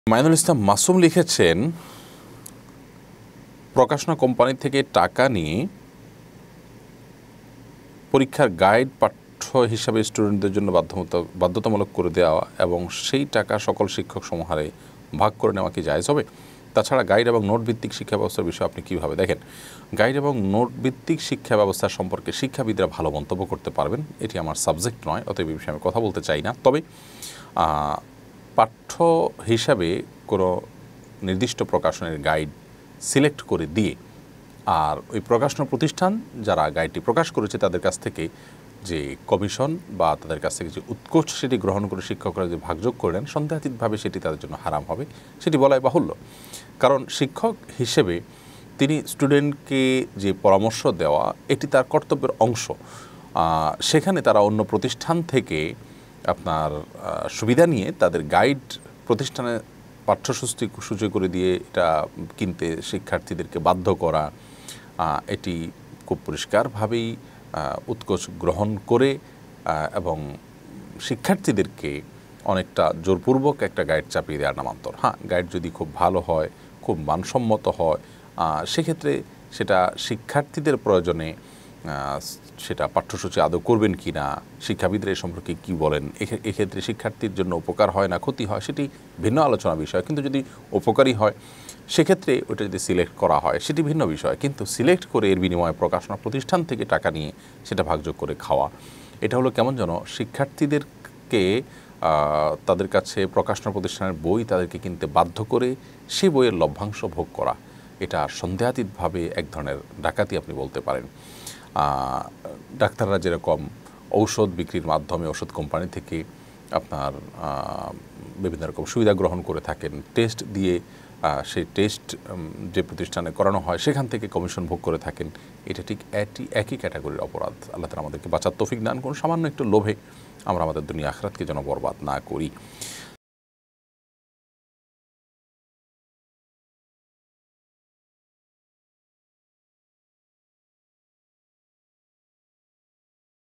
মাইনুল ইসলাম মাসুম লিখেছেন, প্রকাশনা কোম্পানি থেকে টাকা নিয়ে পরীক্ষার গাইড পাঠ্য হিসাবে স্টুডেন্টদের জন্য বাধ্যতামূলক করে দেওয়া এবং সেই টাকা সকল শিক্ষক সমহারে ভাগ করে নেওয়া কি জায়েজ হবে? তাছাড়া গাইড এবং নোট ভিত্তিক শিক্ষা ব্যবস্থার বিষয়ে আপনি কীভাবে দেখেন? গাইড এবং নোট ভিত্তিক শিক্ষা ব্যবস্থা সম্পর্কে শিক্ষাবিদরা ভালো মন্তব্য করতে পারবেন, এটি আমার সাবজেক্ট নয়, অতএব এই বিষয়ে আমি কথা বলতে চাই না। তবে পাঠ্য হিসাবে কোনো নির্দিষ্ট প্রকাশনের গাইড সিলেক্ট করে দিয়ে আর ওই প্রকাশনা প্রতিষ্ঠান যারা গাইডটি প্রকাশ করেছে তাদের কাছ থেকে যে কমিশন বা তাদের কাছ থেকে যে উৎকোচ সেটি গ্রহণ করে শিক্ষকরা যে ভাগযোগ করলেন, সন্দেহাতীতভাবে সেটি তাদের জন্য হারাম হবে, সেটি বলাই বাহুল্য। কারণ শিক্ষক হিসেবে তিনি স্টুডেন্টকে যে পরামর্শ দেওয়া এটি তার কর্তব্যের অংশ। সেখানে তারা অন্য প্রতিষ্ঠান থেকে আপনার সুবিধা নিয়ে তাদের গাইড প্রতিষ্ঠানে পাঠ্যসূচি করে দিয়ে এটা কিনতে শিক্ষার্থীদেরকে বাধ্য করা, এটি খুব পরিষ্কারভাবেই উৎকোচ গ্রহণ করে এবং শিক্ষার্থীদেরকে অনেকটা জোরপূর্বক একটা গাইড চাপিয়ে দেওয়ার নামান্তর। হ্যাঁ, গাইড যদি খুব ভালো হয়, খুব মানসম্মত হয়, সেক্ষেত্রে সেটা শিক্ষার্থীদের প্রয়োজনে সেটা পাঠ্যসূচি আদৌ করবেন কি না, শিক্ষাবিদরা এ সম্পর্কে কী বলেন, এক্ষেত্রে শিক্ষার্থীর জন্য উপকার হয় না ক্ষতি হয়, সেটি ভিন্ন আলোচনা বিষয়। কিন্তু যদি উপকারী হয় সেক্ষেত্রে ওটা যদি সিলেক্ট করা হয় সেটি ভিন্ন বিষয়। কিন্তু সিলেক্ট করে এর বিনিময়ে প্রকাশনা প্রতিষ্ঠান থেকে টাকা নিয়ে সেটা ভাগযোগ করে খাওয়া, এটা হলো কেমন যেন শিক্ষার্থীদেরকে তাদের কাছে প্রকাশনা প্রতিষ্ঠানের বই তাদেরকে কিনতে বাধ্য করে সেই বইয়ের লভ্যাংশ ভোগ করা। এটা সন্দেহাতীতভাবে এক ধরনের ডাকাতি আপনি বলতে পারেন। ডাক্তাররা যেরকম ঔষধ বিক্রির মাধ্যমে ওষুধ কোম্পানি থেকে আপনার বিভিন্ন রকম সুবিধা গ্রহণ করে থাকেন, টেস্ট দিয়ে সেই টেস্ট যে প্রতিষ্ঠানে করানো হয় সেখান থেকে কমিশন ভোগ করে থাকেন, এটা ঠিক একই ক্যাটাগরির অপরাধ। আল্লাহ তাআলা আমাদেরকে বাঁচার তৌফিক দান করুন। সামান্য একটু লোভে আমরা আমাদের দুনিয়া আখিরাতকে যেন বরবাদ না করি।